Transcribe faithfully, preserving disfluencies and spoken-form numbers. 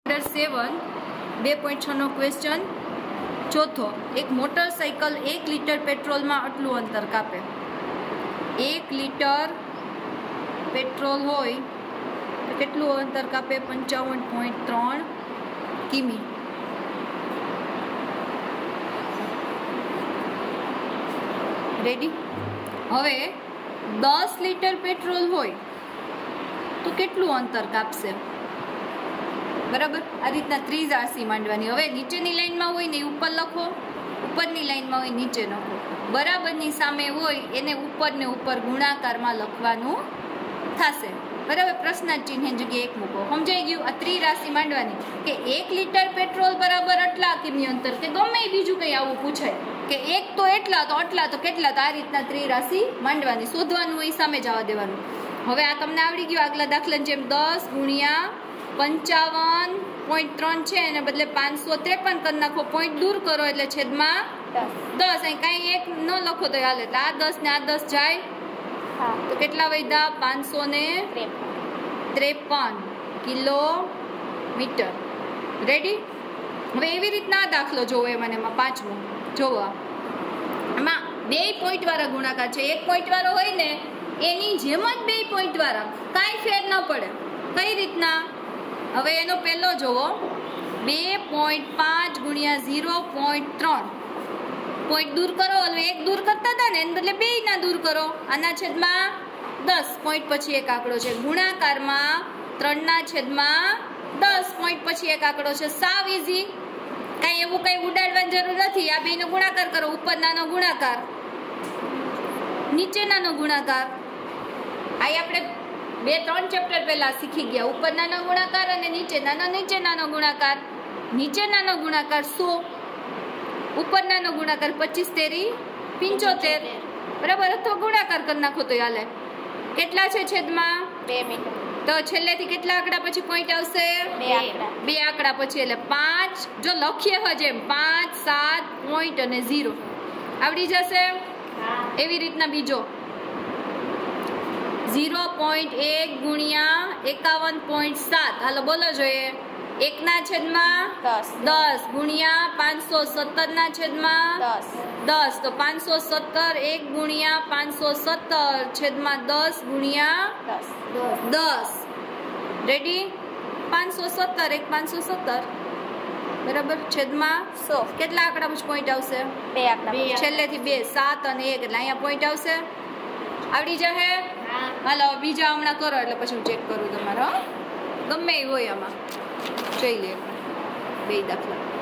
Seven बे point छ नो क्वेश्चन चौथो एक मोटरसाइकल एक लीटर पेट्रोल में आटलू अंतर कापे। एक लीटर पेट्रोल होय तो केटलू अंतर कापे? पंचावन पॉइंट त्रण किमी। रेडी? हवे दस लीटर पेट्रोल होय तो केटलू अंतर कापशे? बराबर आ रीतना त्रिराशि मांडवानी। हवे नीचेनी लाइन में होय ने ऊपर लखो, उपरनी लाइन में होय नीचे लखो। बराबरनी सामे होय एने ऊपर ने ऊपर गुणाकार में लखवानुं थशे। बराबर प्रश्न चिन्ह जग्याए एक मूको। समजाई गयुं? आ त्रिराशि मांडवानी के एक लीटर पेट्रोल बराबर आटला किमी अंतर के गमे बीजुं कई आवुं पूछाय के एक तो एटला तो आटला तो केटला, तो आ रीतना त्रिराशि मांडवानी। शोधवानुं होय सामे जवा देवानुं। हवे आ तमने आवडी गयुं। आगला दाखलानी जेम दस गुणिया पंचावन पॉइंट त्रण छे एने बदले पांच सौ त्रेपन कर नाखो। पॉइंट दूर करो एटले छेदमां दस। अहीं काई एक न लखो तो हाले। आ दस ने आ दस जाय तो केटला वैधा? पांच सौ ने त्रेपन किलोमीटर। रेडी? हवे एवी रीतना दाखलो जोવો મને માં પાંચમો જોવો। આમાં બે પોઈન્ટ વાળા ગુણાકાર છે। એક પોઈન્ટ વાળો હોય ને એની જેમ જ બે પોઈન્ટ વાળા, કાઈ ફેર ન પડે। કઈ રીતના? હવે એનો પહેલો જોવો, બે પોઈન્ટ પાંચ ગુણ્યા ઝીરો પોઈન્ટ ત્રણ। પોઈન્ટ દૂર કરો, એટલે એક દૂર કરતા હતા ને એને બદલે બે ના દૂર કરો। આના છેદમાં દસ, પોઈન્ટ પછી એક આંકડો છે। ગુણાકારમાં ત્રણ ના છેદમાં દસ, પોઈન્ટ પછી એક આંકડો છે। સાવ ઈઝી, કઈ એવું કઈ ઉડાડવાની જરૂર નથી। આ બે નો ગુણાકાર કરો, ઉપર નાનો ગુણાકાર, નીચે નાનો ગુણાકાર। આ આપણે બે ત્રણ ચેપ્ટર પહેલા શીખી ગયા। ઉપર નાનો ગુણાકાર અને નીચે નાનો નીચે નાનો ગુણાકાર। નીચે નાનો ગુણાકાર સો, ઉપર નાનો ગુણાકાર પચીસ તેરી પિંચોતેર। બરાબર? અથવા ગુણાકાર કરી નાખો તો હાલે। કેટલા છે છેદમાં? બે મીટર। તો છેલ્લેથી કેટલા આંકડા પછી પોઈન્ટ આવશે? બે આંકડા। બે આંકડા પછી એટલે પાંચ। જો લખીએ હજે પાંચ સાત પોઈન્ટ અને ઝીરો આવડી જશે। એવી રીતના બીજો ઝીરો પોઈન્ટ એક ગુણ્યા એકાવન પોઈન્ટ સાત। હાલો બોલો જોઈએ। એક ના છેદમાં દસ, દસ ગુણ્યા પાંચસો સત્તર ના છેદમાં દસ, દસ તો પાંચસો સત્તર એક ગુણ્યા પાંચસો સત્તર છેદમાં દસ ગુણ્યા દસ। રેડી? પાંચસો સત્તર એક પાંચસો સત્તર બરાબર છેદમાં સો। કેટલા આંકડા પછી પોઈન્ટ આવશે? બે આંકડા। છેલ્લેથી બે, સાત અને એક એટલે અહીંયા પોઈન્ટ આવશે। આવડી જશે? હાલો બીજા હમણાં કરો એટલે પછી હું ચેક કરું તમારો। ગમે એ હોય આમાં જોઈ લે બે દાખલા।